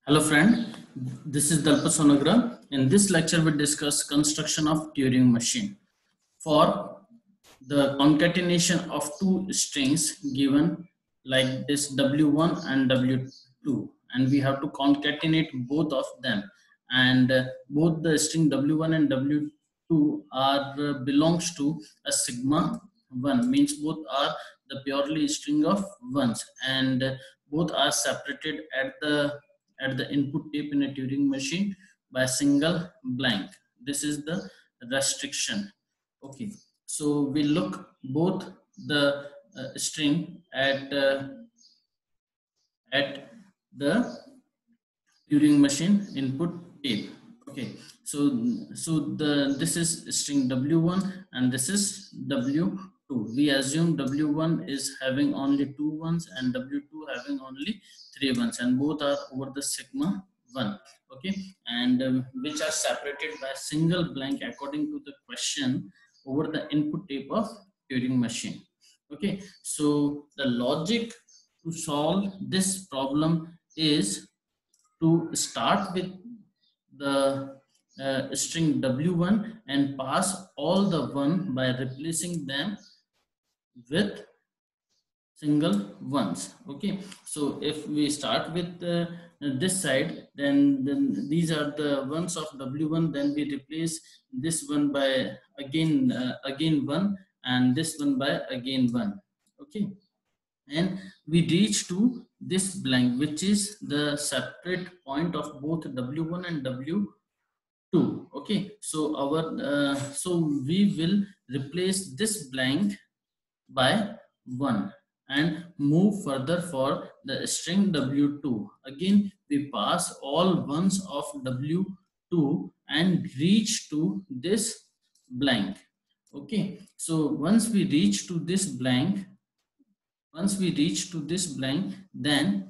Hello friend, this is Dalpa Sonagra. In this lecture we discuss construction of Turing machine for the concatenation of two strings given like this W1 and W2, and we have to concatenate both of them, and both the string W1 and W2 are belongs to a sigma 1, means both are the purely string of ones, and both are separated at the input tape in a Turing machine by a single blank. This is the restriction. Okay, so we look both the string at the Turing machine input tape. Okay, so this is string W1 and this is W2. We assume W1 is having only two ones and W2 having only three ones, and both are over the sigma 1. Okay, and which are separated by a single blank according to the question over the input tape of Turing machine. Okay, so the logic to solve this problem is to start with the string W1 and pass all the one by replacing them with single ones. Okay, so if we start with this side, then these are the ones of W1, then we replace this one by again one, and this one by again one. Okay, and we reach to this blank, which is the separate point of both W1 and W2. Okay, so we will replace this blank by 1 and move further for the string W2. Again we pass all ones of W2 and reach to this blank. Okay, so once we reach to this blank, then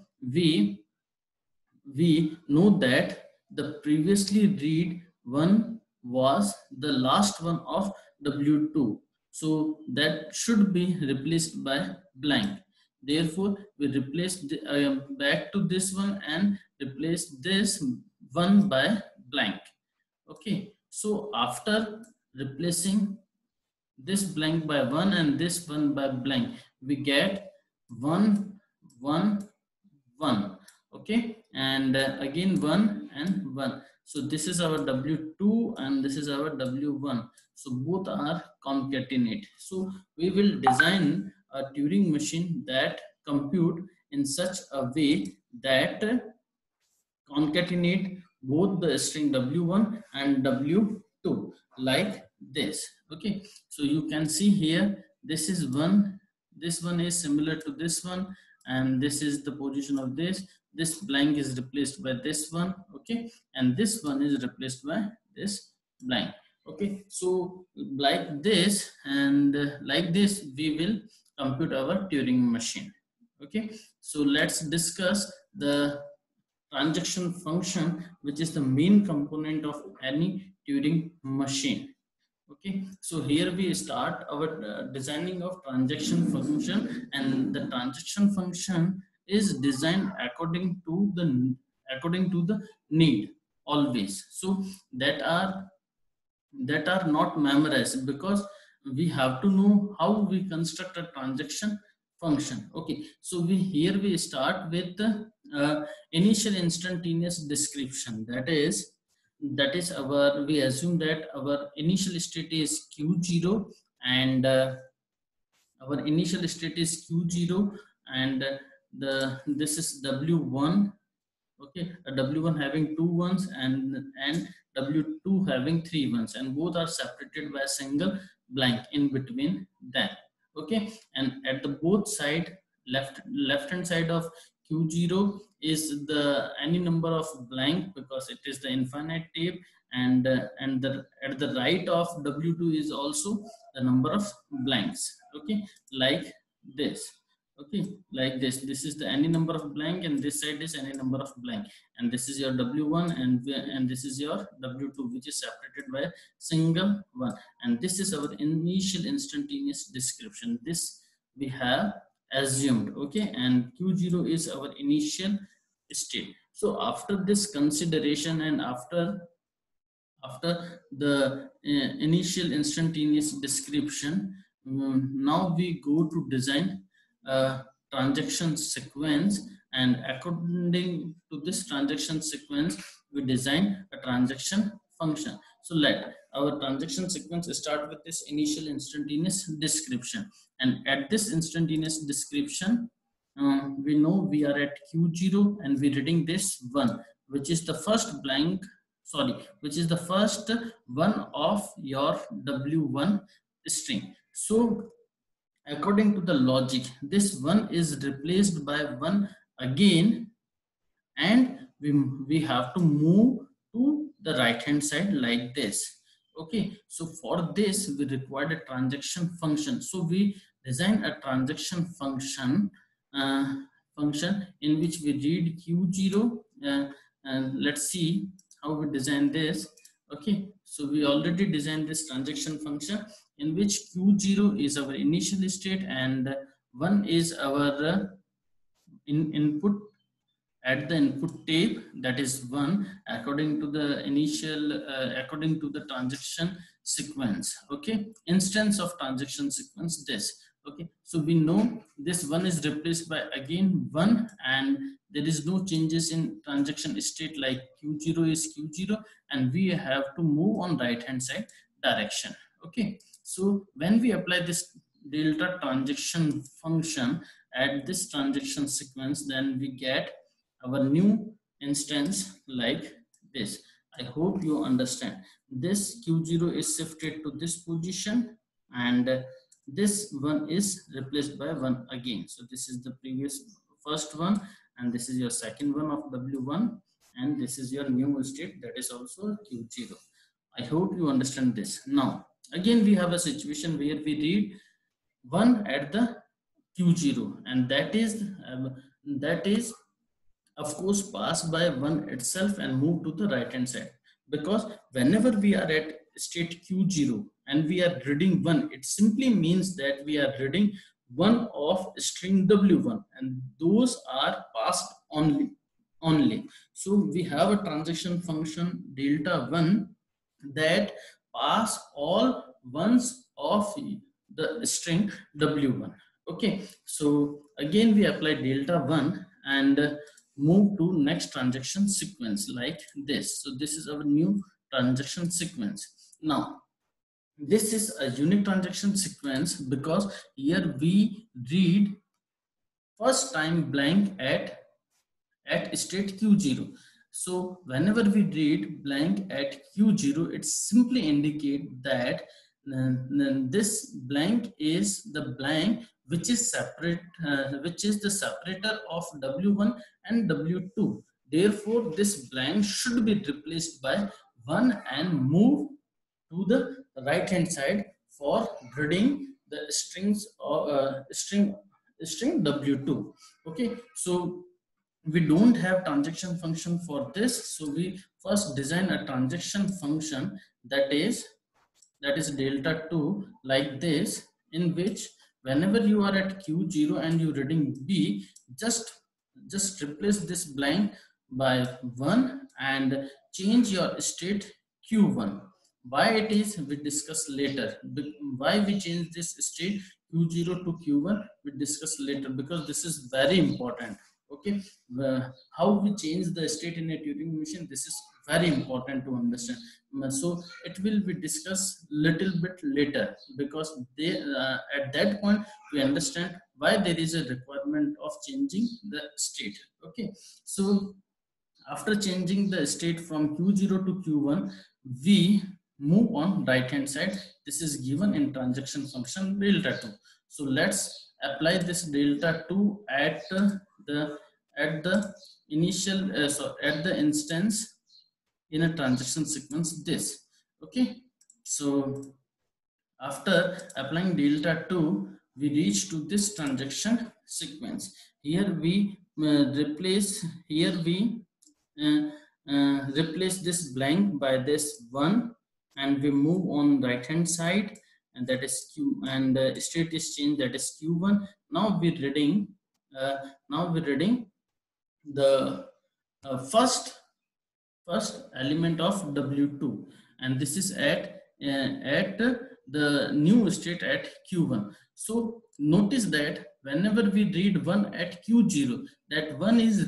we know that the previously read one was the last one of W2, so that should be replaced by blank. Therefore we replace back to this one and replace this one by blank. Okay, so after replacing this blank by 1 and this one by blank, we get 1 1 1. Okay, and again 1 and 1. So this is our W2 and this is our W1, so both are concatenate. So we will design a Turing machine that compute in such a way that concatenate both the string W1 and W2 like this. Okay, so you can see here, this is one, this one is similar to this one, and this is the position of this blank is replaced by this one. Okay, and this one is replaced by this blank. Okay, so like this and like this we will compute our Turing machine. Okay, so let's discuss the transaction function, which is the main component of any Turing machine. Okay, so here we start our designing of transaction function, and the transaction function is designed according to the need always. So that are not memorized, because we have to know how we construct a transaction function. Okay, so we start with initial instantaneous description. That is our, we assume that our initial state is q0, and our initial state is q0, and this is w1. Okay, a w1 having two ones and w2 having three ones, and both are separated by a single blank in between them. Okay, and at the both side, left hand side of q0 is the any number of blank, because it is the infinite tape, and at the right of w2 is also the number of blanks. Okay, like this. Okay, like this is the any number of blank, and this side is any number of blank, and this is your w1, and this is your w2, which is separated by a single one, and this is our initial instantaneous description. This we have assumed. Okay, and q0 is our initial state. So after this consideration and after the initial instantaneous description, now we go to design a transaction sequence, and according to this transaction sequence we design a transaction function. So let our transaction sequence start with this initial instantaneous description, and at this instantaneous description, we know we are at q0 and we're reading this 1, which is the first blank, sorry, which is the first one of your w1 string. So according to the logic, this 1 is replaced by 1 again, and we have to move to the right hand side like this. Okay, so for this we require a transaction function. So we design a transaction uh, function in which we read q0, and let's see how we design this. Okay, so we already designed this transaction function in which q0 is our initial state and 1 is our input at the input tape, that is 1, according to the initial according to the transaction sequence. Okay, instance of transaction sequence this. Okay, so we know this 1 is replaced by again 1, and there is no changes in transaction state, like q0 is q0 and we have to move on right hand side direction. Okay, so when we apply this delta transaction function at this transaction sequence, then we get our new instance like this. I hope you understand. This q0 is shifted to this position, and this one is replaced by 1 again. So this is the previous first one, and this is your second one of w1, and this is your new state, that is also q0. I hope you understand this. Now again we have a situation where we read 1 at the q0, and that is of course pass by 1 itself and move to the right hand side, because whenever we are at state q0 and we are reading 1, it simply means that we are reading 1 of string w1, and those are passed only. So we have a transaction function delta 1 that pass all ones of the string w1. Okay, so again we apply delta 1 and move to next transaction sequence like this. So this is our new transaction sequence. Now this is a unique transaction sequence because here we read first time blank at state q0. So whenever we read blank at q0, it simply indicate that this blank is the blank which is separate, which is the separator of w1 and w2. Therefore this blank should be replaced by 1 and move to the right hand side for reading the strings or string w2. Okay, so we don't have transaction function for this, so we first design a transaction function that is delta 2 like this, in which whenever you are at q0 and you're reading b, just replace this blank by 1 and change your state q1. Why it is we discuss later. Why we change this state q0 to q1 we discuss later, because this is very important. Okay, how we change the state in a Turing machine, this is very important to understand. So it will be discussed little bit later, because they at that point we understand why there is a requirement of changing the state. Okay, so after changing the state from q0 to q1, we move on right hand side. This is given in transaction function delta 2. So let's apply this delta 2 the at the initial at the instance in a transaction sequence this. Okay, so after applying delta 2, we reach to this transaction sequence. Here we uh, replace this blank by this 1, and we move on right hand side, and that is q, and state is changed, that is q1. Now we're reading the first element of W2, and this is at the new state at Q1. So notice that whenever we read 1 at Q0, that 1 is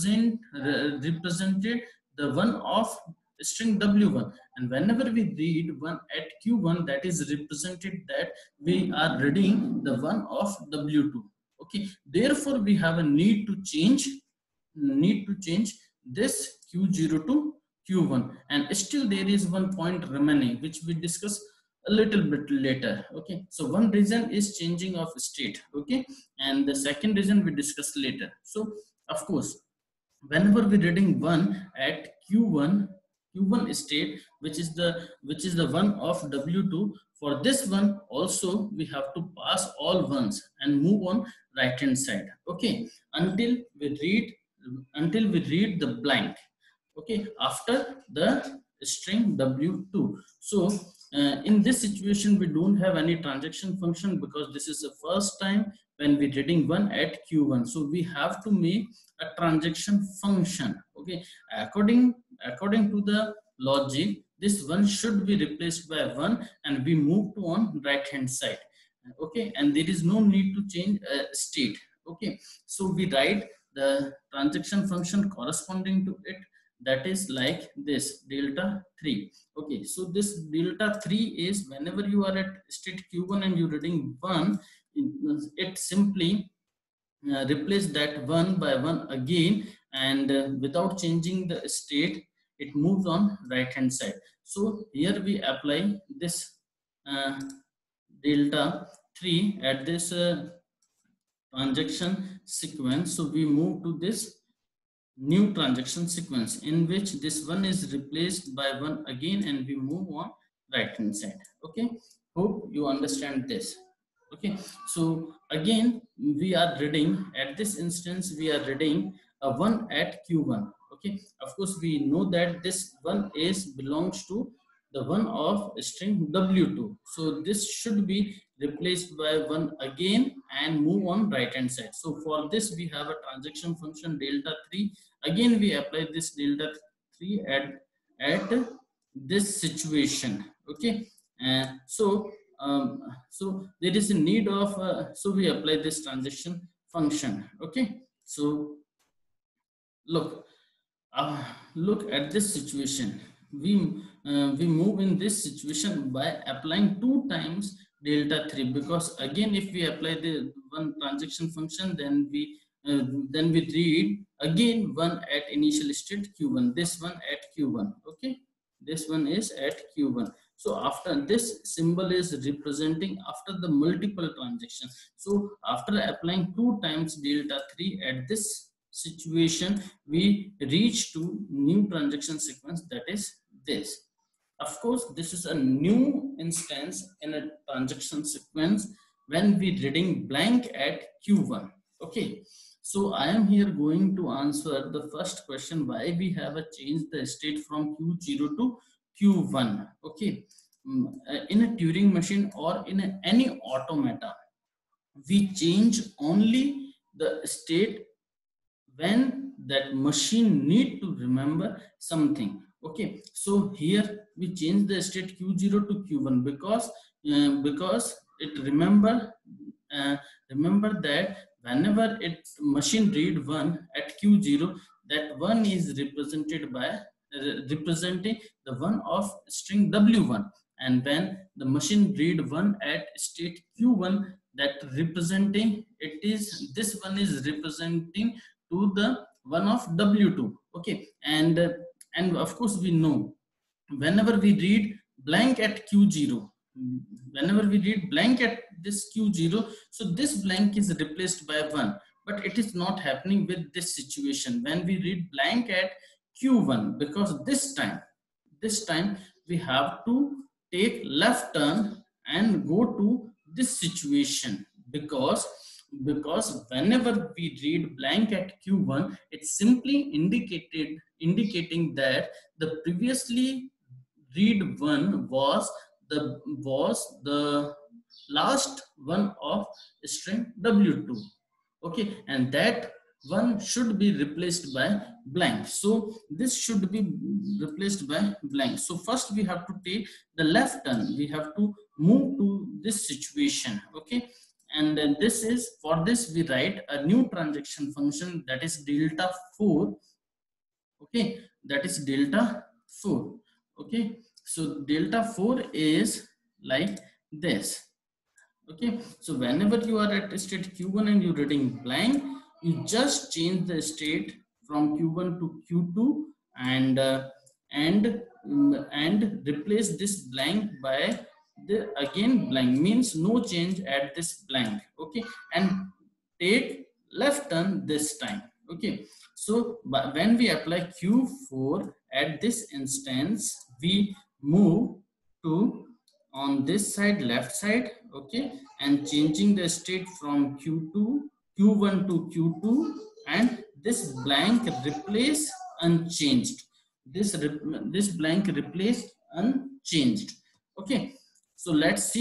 represented the 1 of string W1, and whenever we read 1 at Q1, that is represented that we are reading the 1 of W2. Okay, therefore we have a need to change this Q0 to Q1, and still there is one point remaining which we discuss a little bit later. Okay, so one reason is changing of state, okay, and the second reason we discuss later. So of course, whenever we're reading 1 at q1 state, which is the one of W2, for this one also we have to pass all ones and move on right hand side, okay, until we read the blank, okay, after the string W2. So in this situation we don't have any transaction function because this is the first time when we're reading 1 at Q1. So we have to make a transaction function, okay. According to the logic, this one should be replaced by 1 and we move to on right hand side, okay, and there is no need to change state, okay. So we write the transaction function corresponding to it, that is like this delta 3. Okay, so this delta 3 is whenever you are at state Q1 and you're reading 1, it simply replace that 1 by 1 again, and without changing the state it moves on right hand side. So here we apply this uh, delta 3 at this transaction sequence. So we move to this new transaction sequence in which this one is replaced by one again and we move on right hand side, okay. Hope you understand this, okay. So again we are reading at this instance, we are reading a 1 at Q1, okay. Of course we know that this one is belongs to the one of string W2, so this should be replaced by 1 again and move on right hand side. So for this we have a transaction function delta 3. Again we apply this delta 3 at this situation, okay. So there is a need of so we apply this transaction function, okay. So look, look at this situation. We move in this situation by applying 2 times delta 3, because again if we apply the one transaction function, then we read again 1 at initial state Q1, this one at Q1, okay, this one is at Q1. So after this symbol is representing after the multiple transaction. So after applying 2 times delta 3 at this situation, we reach to new transaction sequence, that is this. Of course, this is a new instance in a transaction sequence when we reading blank at Q1, okay. So I am here going to answer the first question, why we have a change the state from Q0 to Q1, okay. In a Turing machine or in any automata, we change only the state when that machine need to remember something, okay. So here we change the state Q0 to Q1 because it uh, remember that whenever it machine read 1 at Q0, that 1 is represented by representing the one of string W1, and when the machine read 1 at state Q1, that representing it is this one is representing to the one of W2, okay. And of course we know whenever we read blank at Q0, whenever we read blank at this Q0, so this blank is replaced by 1, but it is not happening with this situation when we read blank at Q1, because this time we have to take left turn and go to this situation, because whenever we read blank at Q1, it's simply indicating that the previously read one was the last one of string W2, okay, and that 1 should be replaced by blank. So this should be replaced by blank. So first we have to take the left turn. We have to move to this situation. Okay. And then this is, for this we write a new transaction function, that is delta 4. Okay. That is delta 4. Okay. So delta 4 is like this. Okay, so whenever you are at state q1 and you're reading blank, you just change the state from q1 to q2 and and replace this blank by the again blank, means no change at this blank. Okay, and take left turn this time. Okay, so but when we apply q4 at this instance, we move to on this side, left side. Okay, and changing the state from q1 to q2, and this blank replace unchanged, this blank replaced unchanged. Okay, so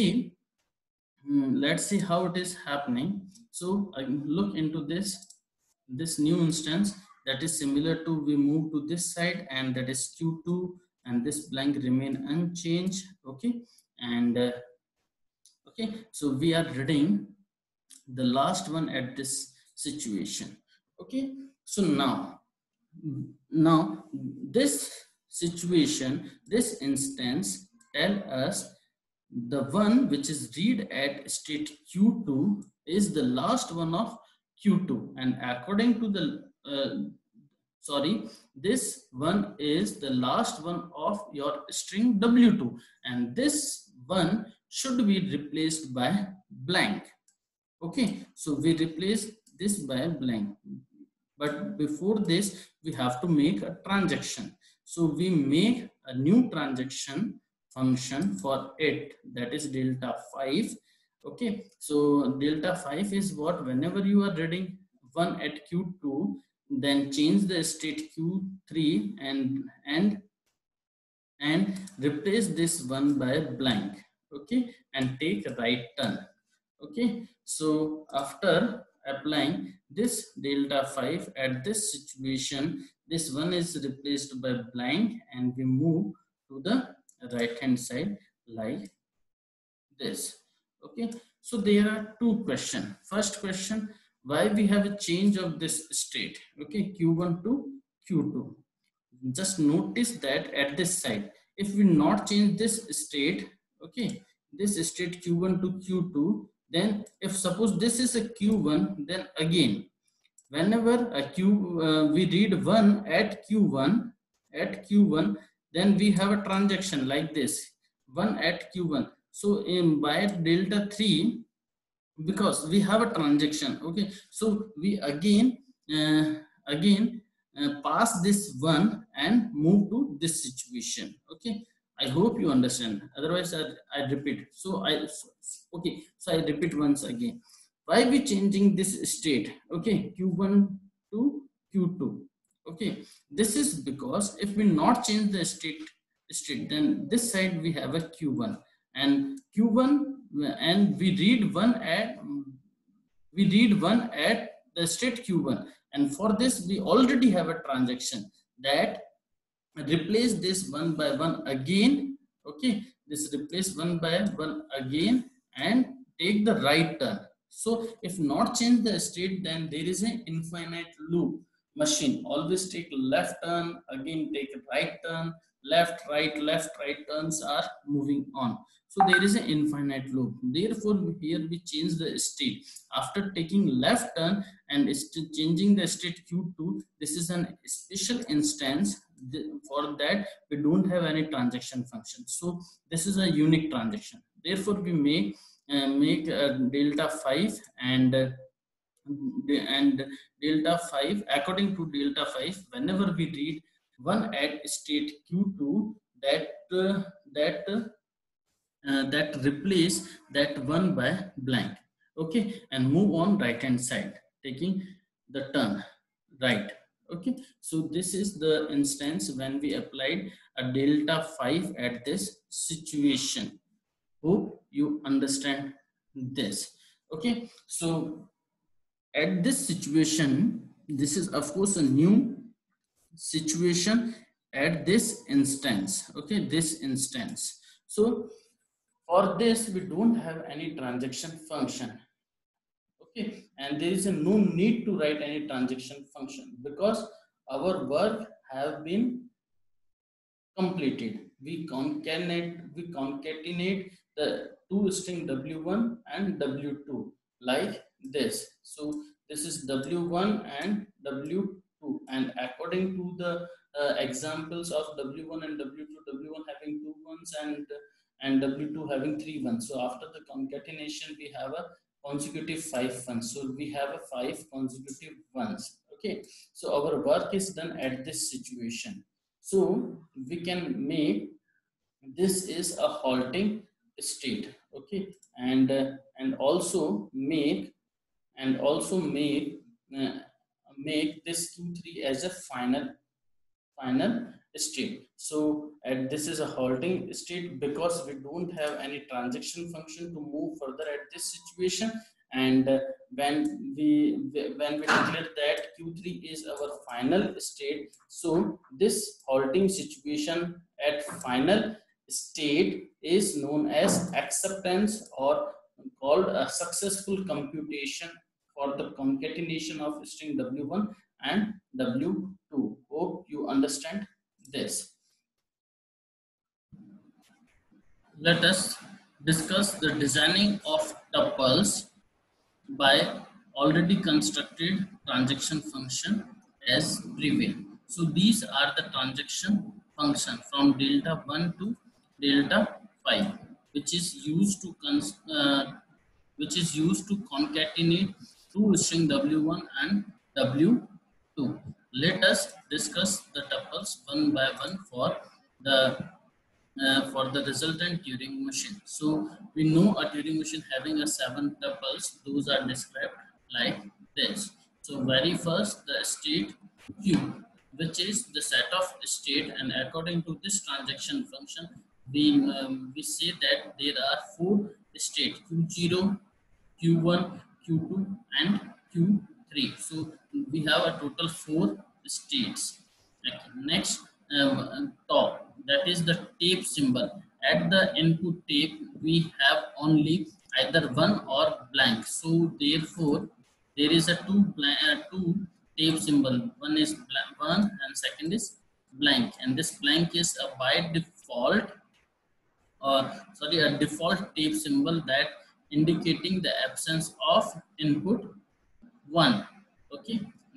let's see how it is happening. So I look into this new instance, that is similar to, we move to this side, and that is q2, and this blank remain unchanged. Okay, and okay, so we are reading the last one at this situation. Okay, so now this situation, this instance tell us the one which is read at state q2 is the last one of q2, and according to the sorry, this one is the last one of your string w2, and this one should be replaced by blank. Okay, so we replace this by blank, but before this we have to make a transaction. So we make a new transaction function for it, that is delta 5. Okay, so delta 5 is what, whenever you are reading 1 at q2, then change the state q3 and replace this one by blank. Okay, and take right turn. Okay, so after applying this delta 5 at this situation, this one is replaced by blank, and we move to the right hand side like this. Okay, so there are two questions. First question, why we have a change of this state? Okay, q1 to q2. Just notice that at this side, if we not change this state, okay, this state q1 to q2, then if suppose this is a q1, then again whenever a we read 1 at q1, then we have a transaction like this, 1 at q1. So in by delta 3, because we have a transaction. Okay, so we again pass this one and move to this situation. Okay, I hope you understand, otherwise I repeat. So okay, so I repeat once again, why we changing this state? Okay, q1 to q2. Okay, this is because if we not change the state, then this side we have a q1 and q1, and we read one at the state q1, and for this we already have a transaction that replace this one by one again. Okay, this replace one by one again and take the right turn. So if not change the state, then there is an infinite loop machine. Always take left turn, again take right turn, left right turns are moving on. So there is an infinite loop. Therefore here we change the state after taking left turn and changing the state q2. This is an special instance. For that we don't have any transaction function, so this is a unique transaction. Therefore we make delta 5 and delta 5. According to delta 5, whenever we read 1 at state q2, that that replace that one by blank. Okay, and move on right hand side, taking the turn right. Okay, so this is the instance when we applied a delta 5 at this situation. Hope you understand this. Okay, so at this situation, This is of course a new situation at this instance. Okay, this instance. So for this we don't have any transaction function. Okay, and there is a no need to write any transaction function because our work have been completed. We concatenate the two string w1 and w2 like this. So this is w1 and w2, and according to the examples of w1 and w2, w1 having two ones and w2 having three ones. So after the concatenation we have a consecutive five ones. So we have a five consecutive ones. Okay, so our work is done at this situation. So we can make this is a halting state. Okay, and also uh, make this q3 as a final state. So and this is a halting state because we don't have any transaction function to move further at this situation. And when we declare that q3 is our final state, so this halting situation at final state is known as acceptance, or called a successful computation for the concatenation of string w1 and w2. Hope you understand this. Let us discuss the designing of tuples by already constructed transaction function as previous. So these are the transaction function from delta 1 to delta 5, which is used to concatenate two string w1 and w2. Let us discuss the tuples one by one for the resultant Turing machine. So we know a Turing machine having a seven tuples. Those are described like this. So very first the state Q, which is the set of state, and according to this transaction function, we say that there are four state Q0, Q1, Q2, and Q3. So we have a total four states. Okay. Next, top, that is the tape symbol. At the input tape, we have only either one or blank. So therefore, there is a two tape symbol. One is blank, one, and second is blank. And this blank is a by default, or sorry, a default tape symbol that indicating the absence of input 1. Okay,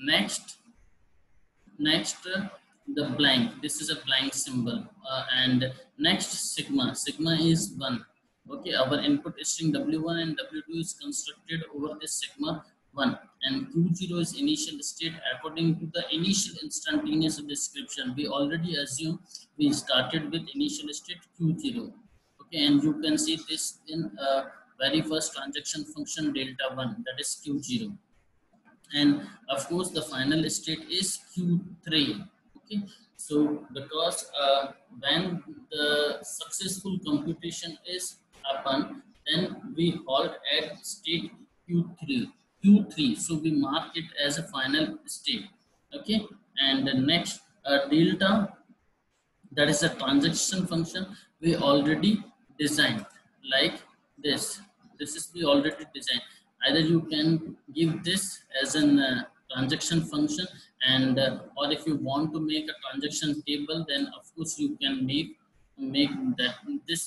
next, the blank, this is a blank symbol. And next, sigma is 1. Okay, our input string w1 and w2 is constructed over this sigma 1, and q0 is initial state according to the initial instantaneous description. We already assume we started with initial state q0. Okay, and you can see this in very first transaction function delta 1, that is q0. And of course the final state is q3. Okay, so because when the successful computation is happen, then we halt at state q3, so we mark it as a final state. Okay, and the next, delta, that is a transaction function we already designed like this is we already designed. Either you can give this as an transaction function, and or if you want to make a transaction table, then of course you can make that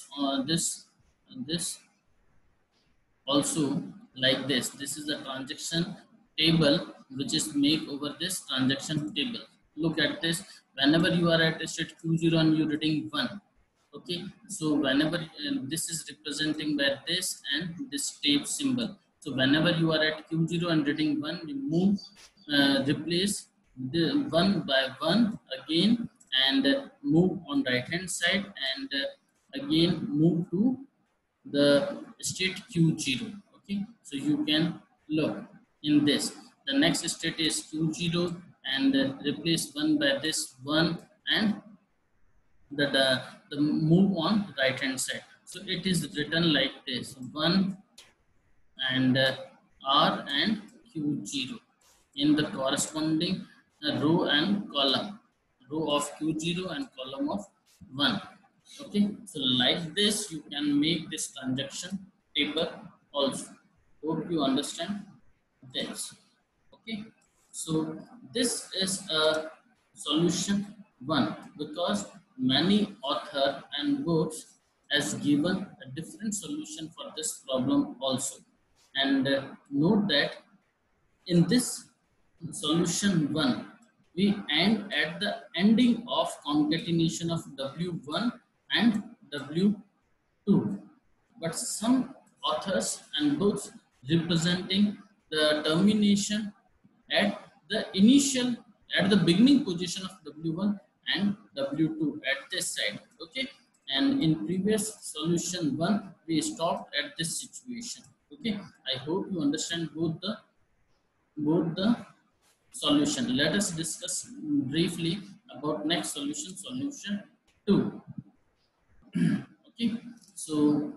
this also like this is a transaction table which is make over this transaction table. Look at this. Whenever you are at state q0 and you're reading 1, okay, so whenever this is representing by this and this tape symbol. So whenever you are at q0 and reading 1, you move, replace the one by one again, and move on right hand side, and again move to the state q0. Okay, so you can look in this. The next state is q0, and replace one by this one, and the move on right hand side. So it is written like this: 1 and r and q0. in the corresponding row and column, row of q0 and column of 1. Okay, so like this you can make this transaction table also. Hope you understand this. Okay, so this is a solution 1, because many author and books has given a different solution for this problem also. And note that in this solution 1, we end at the ending of concatenation of W1 and W2. But some authors and books representing the termination at the initial, at the beginning position of W1 and W2 at this side. Okay, and in previous solution 1 we stopped at this situation. Okay, I hope you understand both the solution. Let us discuss briefly about next solution, solution 2. Okay, so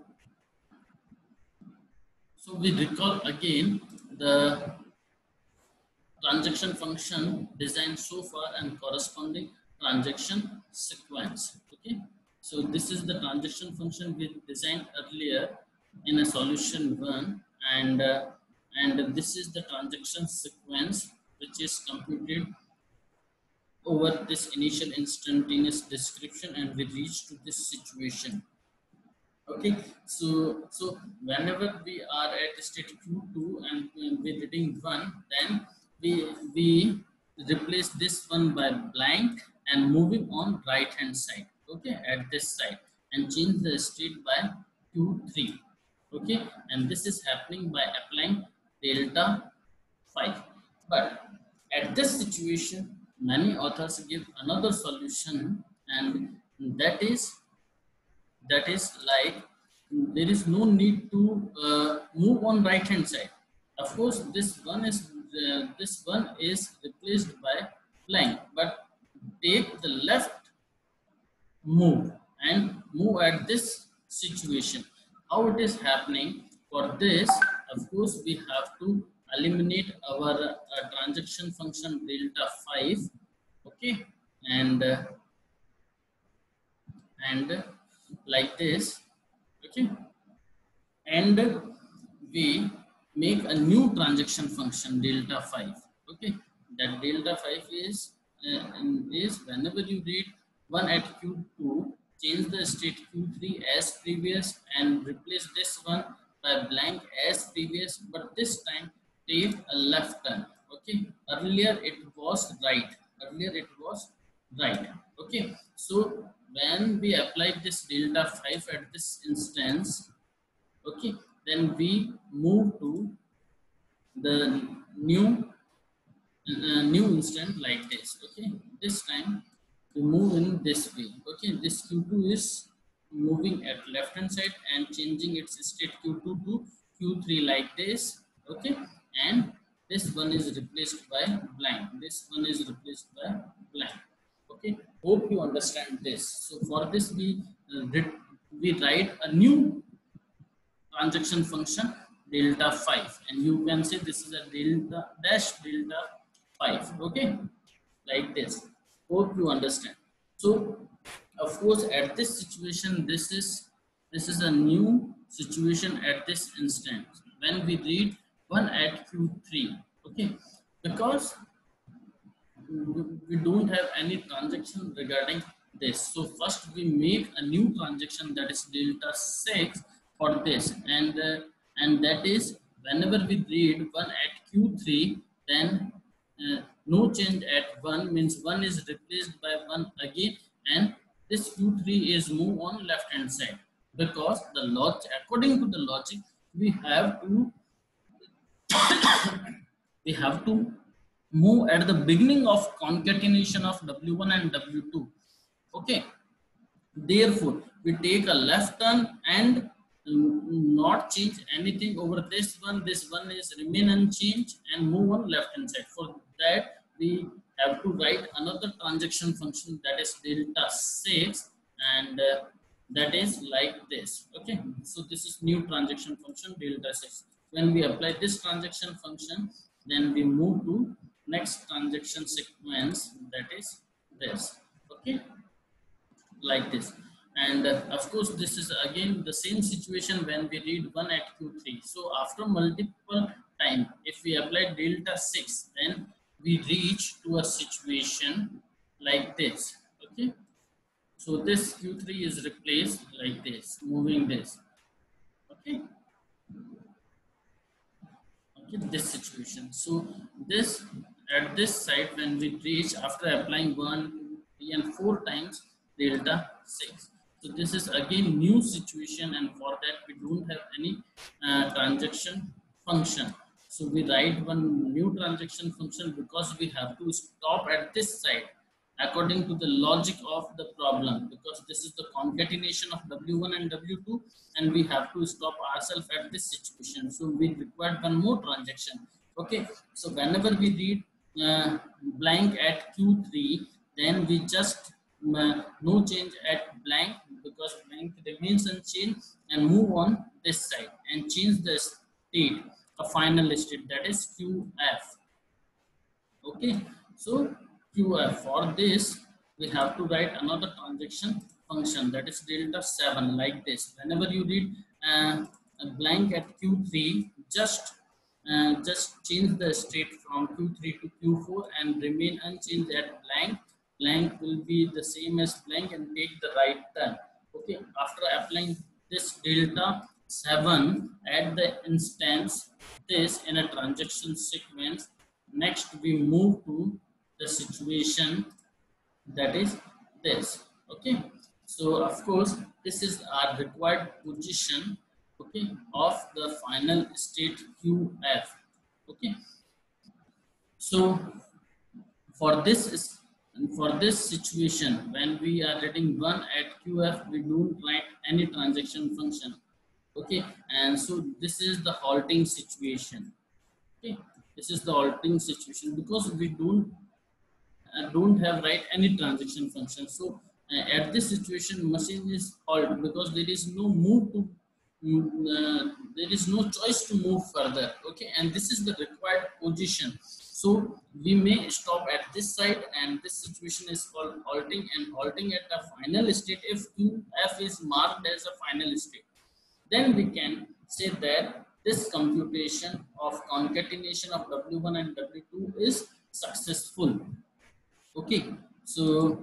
we recall again the transaction function designed so far and corresponding transaction sequence. Okay, so this is the transaction function we designed earlier in a solution 1, and this is the transaction sequence which is computed over this initial instantaneous description, and we reach to this situation. Okay, so whenever we are at state q2 and we're reading 1, then we replace this one by blank and moving on right hand side. Okay, at this side, and change the state by q3. Okay, and this is happening by applying delta 5. But at this situation, many authors give another solution, and that is like there is no need to move on right hand side. Of course, this one is replaced by blank, but take the left move and move at this situation. How it is happening? For this, of course, we have to eliminate our transaction function delta 5. Okay, and and like this. Okay, and we make a new transaction function delta 5. Okay, that delta 5 is whenever you read 1 at q2, change the state q3 as previous and replace this one by blank as previous, but this time take a left turn. Okay, earlier it was right, okay, so when we apply this delta 5 at this instance, okay, then we move to the new new instant like this. Okay, this time we move in this way. Okay, this q2 is moving at left hand side and changing its state q2 to q3 like this. Okay, and this one is replaced by blank, okay, hope you understand this. So for this we write a new transaction function delta 5, and you can say this is a delta dash delta 5. Okay, like this. Hope you understand. So of course at this situation, this is a new situation at this instance when we read 1 at q3. Okay, because we don't have any transaction regarding this. So first we make a new transaction, that is delta 6 for this, and that is whenever we read 1 at q3, then no change at 1 means 1 is replaced by 1 again, and this q3 is move on left hand side, because the logic, according to the logic, we have to we have to move at the beginning of concatenation of W1 and W2. Okay, therefore we take a left turn and not change anything over this one. This one is remain unchanged and move on left hand side. For that we have to write another transaction function, that is delta 6, and that is like this. Okay, so this is new transaction function delta 6. When we apply this transaction function, then we move to next transaction sequence, that is this. Okay, like this. And of course this is again the same situation when we read 1 at q3. So after multiple time, if we apply delta 6, then we reach to a situation like this. Okay, so this q3 is replaced like this, moving this. Okay, okay, this situation. So this, at this side, when we reach after applying 1 2 3 and 4 times delta 6, so this is again new situation, and for that we don't have any transaction function. So we write one new transaction function because we have to stop at this side according to the logic of the problem, because this is the concatenation of w1 and w2, and we have to stop ourselves at this situation. So we require one more transaction. Okay, so whenever we read blank at q3, then we just no change at blank, because blank remains unchanged, and move on this side and change the state, a final state, that is qf. Okay, so qf, for this we have to write another transaction function, that is delta 7, like this. Whenever you read a blank at q3, just change the state from q3 to q4 and remain unchanged at blank. Blank will be the same as blank and take the right turn. Okay, after applying this delta 7 at the instance this in a transaction sequence, next we move to the situation that is this. Okay, so of course this is our required position, okay, of the final state qf. Okay, so for this is, for this situation, when we are reading 1 at qf, we don't write any transaction function. Okay, and so this is the halting situation. Okay, this is the halting situation because we don't have write any transaction function. So at this situation, machine is halt because there is no move to, there is no choice to move further. Okay, and this is the required position. So we may stop at this side, and this situation is called halting, and halting at the final state. If qf is marked as a final state, then we can say that this computation of concatenation of W1 and W2 is successful. Okay, so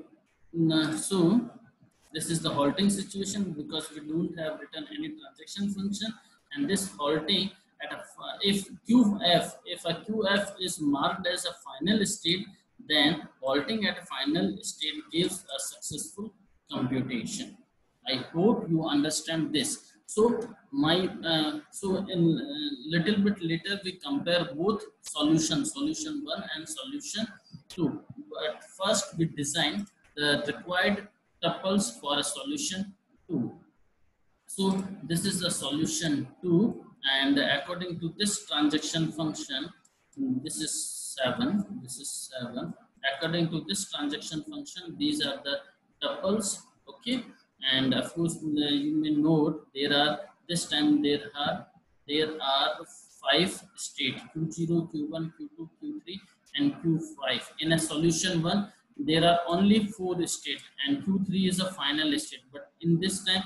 so this is the halting situation because we don't have written any transaction function, and this halting at a, if qf, if a qf is marked as a final state, then halting at a final state gives a successful computation. I hope you understand this. So my so in little bit later we compare both solution 1 and solution 2. But first we design the required tuples for a solution 2. So this is the solution 2, and according to this transaction function, this is 7, this is 7. According to this transaction function, these are the tuples. Okay, and of course you may note there are, this time there are 5 state, q0, q1, q2, q3 and q5. In a solution 1 there are only 4 state, and q3 is a final state, but in this time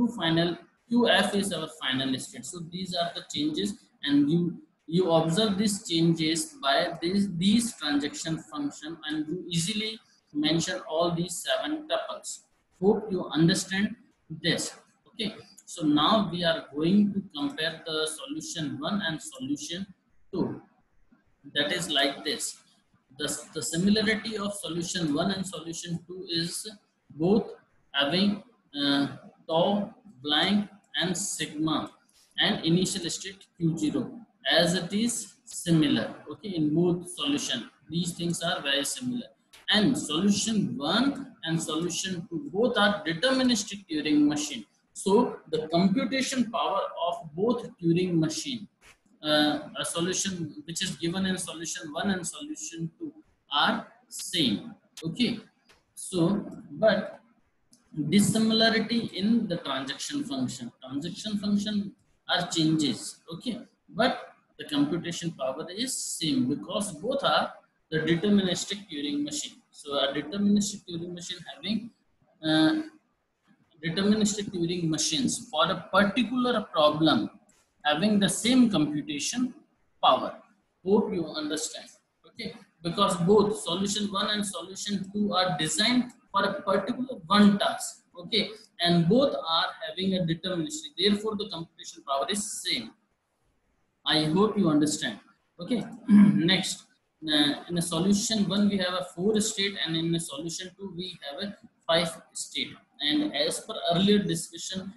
qf is our final state. So these are the changes, and you observe these changes by these transaction function, and you easily mention all these 7 tuples. Hope you understand this. Okay, so now we are going to compare the solution 1 and solution 2. That is like this. The similarity of solution 1 and solution 2 is both having tau, blank and sigma and initial state q0, as it is similar. Okay, in both solution these things are very similar, and solution 1 and solution 2 both are deterministic Turing machine. So the computation power of both Turing machine, a solution which is given in solution 1 and solution 2 are same. Okay, so but dissimilarity in the transaction function are changes. Okay, but the computation power is same because both are the deterministic Turing machine. So a deterministic Turing machine having uh, deterministic Turing machines for a particular problem having the same computation power. Hope you understand. Okay, because both solution 1 and solution 2 are designed for a particular one task. Okay, and both are having a deterministic. Therefore, the computation power is same. I hope you understand. Okay, next, in a solution 1 we have a 4 state, and in a solution 2 we have a 5 state. And as per earlier discussion,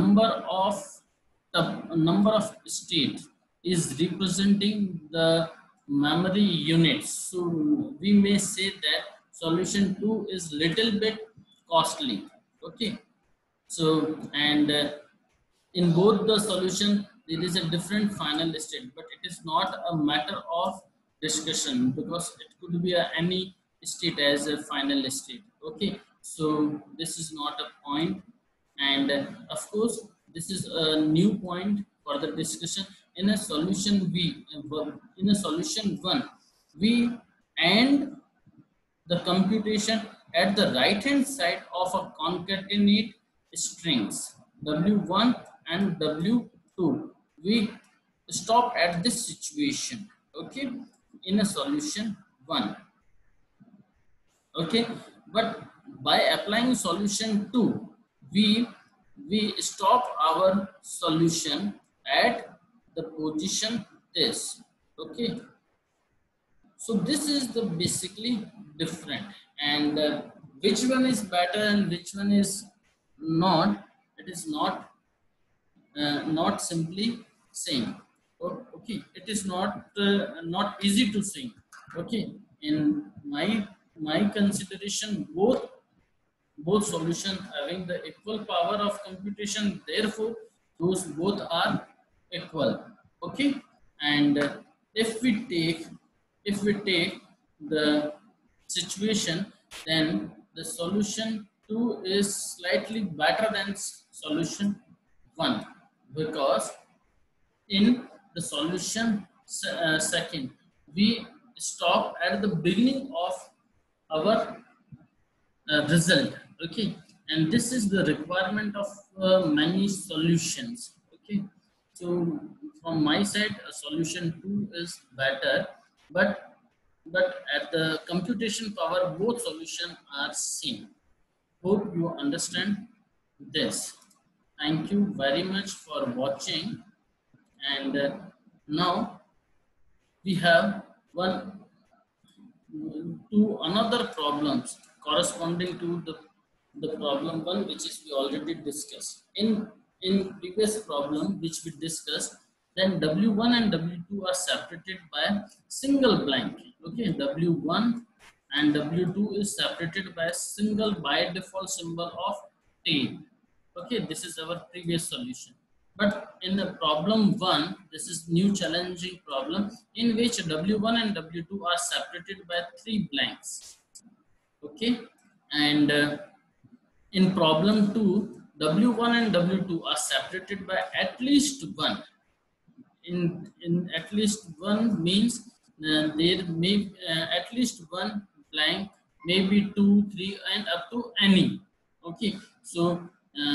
number of state is representing the memory units. So we may say that solution 2 is little bit costly. Okay, so and in both the solution there is a different final state, but it is not a matter of discussion because it could be any state as a final state. Okay, so this is not a point. And of course this is a new point for the discussion. In a solution in a solution 1 we and the computation at the right hand side of a concatenate strings w1 and w2. We stop at this situation. Okay, in a solution 1. Okay, but by applying solution 2 we stop our solution at the position this. Okay, so this is the basically different. And which one is better and which one is not, it is not simply saying. Okay, it is not easy to say. Okay, in my consideration, both solutions having the equal power of computation, therefore those both are equal. Okay, and if we take the situation, then the solution 2 is slightly better than solution 1, because in the solution second we stop at the beginning of our result. Okay, and this is the requirement of many solutions. Okay, so from my side solution 2 is better, but at the computation power both solutions are same. Hope you understand this. Thank you very much for watching. And now we have one to another problems corresponding to the problem 1, which is we already discussed in previous problem which we discussed. Then w1 and w2 are separated by a single blank. Okay, w1 and w2 is separated by a single by default symbol of t. Okay, this is our previous solution. But in the problem 1, this is new challenging problem in which W1 and W2 are separated by 3 blanks. Okay, and in problem 2, W1 and W2 are separated by at least 1. In at least 1 means there may at least 1 blank, maybe 2, 3, and up to any. Okay, so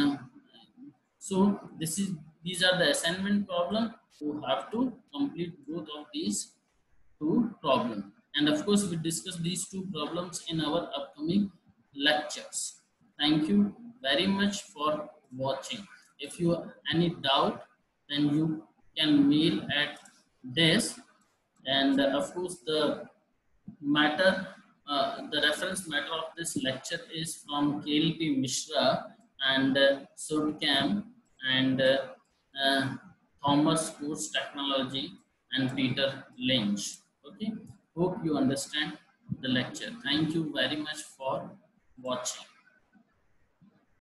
these are the assignment problem. You have to complete both of these 2 problems. And of course, we discuss these 2 problems in our upcoming lectures. Thank you very much for watching. If you have any doubt, then you can mail at this. And of course, the the reference matter of this lecture is from KLP Mishra and Sudcam and Thomas Course Technology and Peter Lynch. Okay, hope you understand the lecture. Thank you very much for watching.